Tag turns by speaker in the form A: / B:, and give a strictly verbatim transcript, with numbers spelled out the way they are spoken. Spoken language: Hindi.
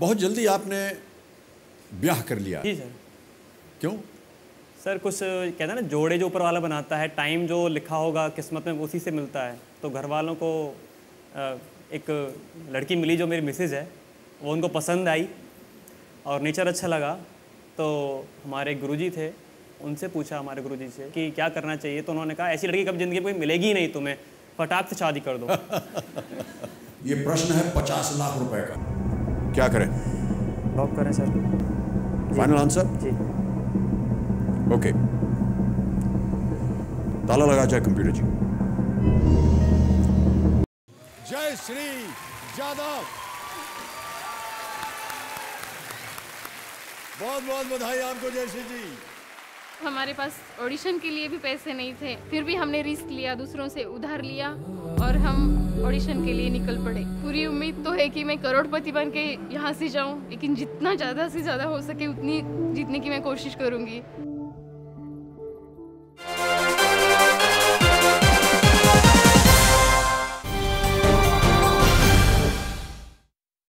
A: बहुत जल्दी आपने ब्याह कर लिया।
B: जी सर।
A: क्यों?
B: सर कुछ कहते हैं ना, जोड़े जो ऊपर वाला बनाता है, टाइम जो लिखा होगा किस्मत में उसी से मिलता है। तो घर वालों को एक लड़की मिली जो मेरी मिसेज है, वो उनको पसंद आई और नेचर अच्छा लगा। तो हमारे गुरुजी थे, उनसे पूछा हमारे गुरुजी से कि क्या करना चाहिए। तो उन्होंने कहा ऐसी लड़की कभी ज़िंदगी में कोई मिलेगी ही नहीं तुम्हें, फटाक से शादी कर दो।
A: ये प्रश्न है पचास लाख रुपए का, क्या करें?
B: लॉक करें सर।
A: Final answer?
B: जी।
A: ओके, ताला लगा जाए कंप्यूटर जी। जय श्री यादव, बहुत बहुत बधाई आपको जय श्री जी।
C: हमारे पास ऑडिशन के लिए भी पैसे नहीं थे, फिर भी हमने रिस्क लिया, दूसरों से उधार लिया और हम ऑडिशन के लिए निकल पड़े। पूरी उम्मीद तो है कि मैं करोड़पति बन के यहाँ से जाऊँ, लेकिन जितना ज़्यादा से ज़्यादा हो सके उतनी जीतने की मैं कोशिश करूँगी।